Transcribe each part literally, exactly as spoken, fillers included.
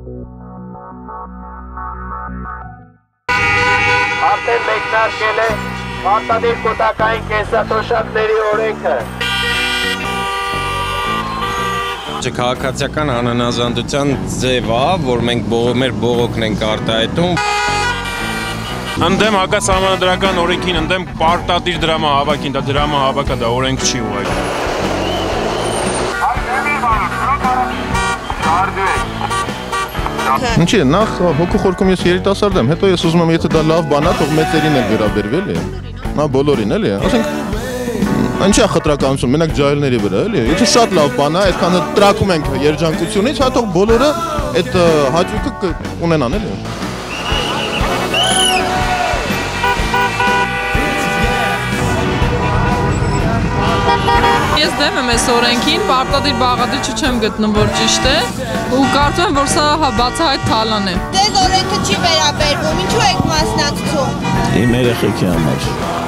Արդեն մեկնարկել է Պարտադիր կուտակային կենսաթոշակների օրենքը։ Քաղաքացիական անհնազանդության ձև է, որ մենք մեր բողոքն ենք արտահայտում։ Ընդդեմ հակասահմանադրական օրենքին, ընդդեմ պարտադիր դրամահավաքին, դա դրամահավաք է, դա օրենք չի ուղղակի։ Ինչի՞ նախ հոգու խորքում ես երիտասարդ եմ, հետո ես ուզում եմ, եթե դա լավ բան է, թող մեծերին էլ վերաբերվի, էլի։ Նա բոլորին, էլի։ Ասենք Ինչի՞ է խտրականություն, մենակ ջահելների վրա, էլի։ Եթե շատ լավ բան է, այդքան տրակում ենք երջանկությունից, հա թող բոլորը այդ հաճույքը ունենան, էլի։ Ես դեմ եմ այս օրենքին, պարտադիր բաղադրիչը չեմ գտնում, որ ճիշտ է, ու կարծում եմ, որ սա բացահայտ թալան է։ Ձեզ օրենքը չի վերաբերվում, ինչու եք մասնակցում։ Իմ երեխեքի համար։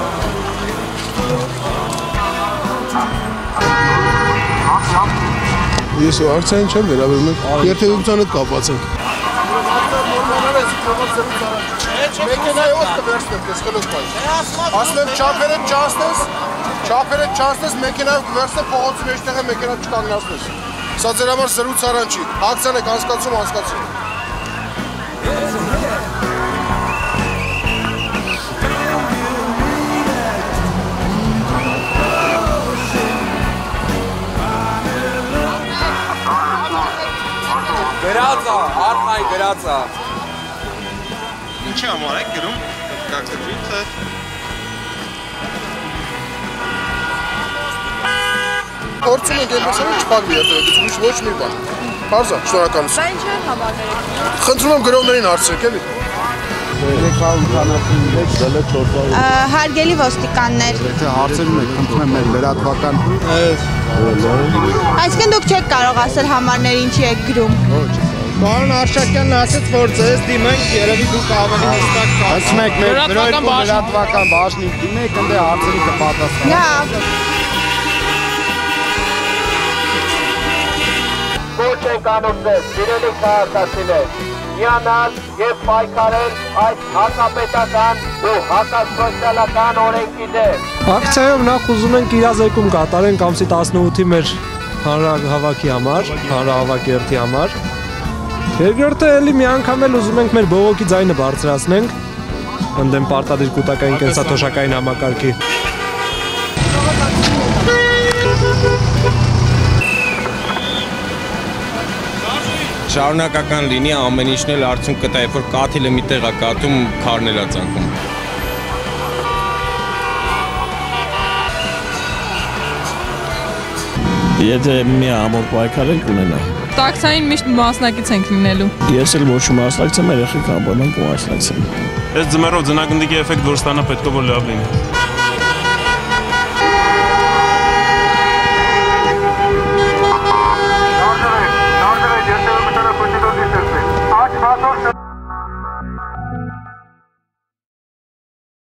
Ես ու արցային չեմ վերաբերվում, երթևեկության հետ կապված ենք։ Մեքենայի ոս կվերցնեմ, ես խլոք պայ։ Ասնեմ չապերը չասնես, չապերը չասնես, մեքենայով կվերցնեմ, փողոցի մեջտեղ է մեքենա չկանգնացնես։ Սա ձեր համար զրույց առան չի, ակցիան եք անցկացում, անցկացում։ Գրածա, արմայ գրածա։ Ինչի համար եք գրում, կակրվի, թե… Փորձում ենք այնպեսով չփակվի երթևեկություն, ոչ մի բան։ Պարզ է, շնորհակալություն։ Բա ինչ են համարները։ Խնդրում եմ գրողներին հարցրեք, էլի։ Հարգելի ոստիկաններ։ Եթե հարցերում եք, խնդրում եմ մեր լրատվական… Այսինքն դուք չեք կարող ասել համարները ինչի եք գրում։ Պարոն Արշակյանն ասեց, որ ձեզ դիմենք, երևի դուք ավելի հստակ կասեք։ Ասում եք մեր լրատվական բաժնին դիմեք, ընդ հարցերի կպատասխանեն։ Լավ։ Ոչ ենք անորձել, սիրելի քաղաքացիներ, միանալ և պայքարել այդ հակապետական ու հակասոցիալական օրենքի դեմ։ Ակցիայով նախ ուզում ենք իրազեկում կատարենք ամսի տասնութի մեր հանրահավաքի համար, հանրահավաքի երթի համար։ Երկրորդը էլի մի անգամ էլ ուզում ենք մեր բողոքի ձայնը բարձրացնենք, ընդդեմ պարտադիր կուտակային կենսաթոշակային համակարգի։ Շարունակական լինի ամեն ինչն էլ արդյունք կտա, երբ որ կաթիլը մի տեղ է կաթում, քարն էլ է ծնկում։ Եթե մի ամոր պայքար ենք ունենա։ Տաքսային միշտ մասնակից ենք լինելու։ Ես էլ ոչ մասնակցեմ, երեխեք ամբողջ մասնակցեմ։ Այս ձմեռով ձնագնդիկի էֆեկտ որ ստանա պետք է որ լավ լինի։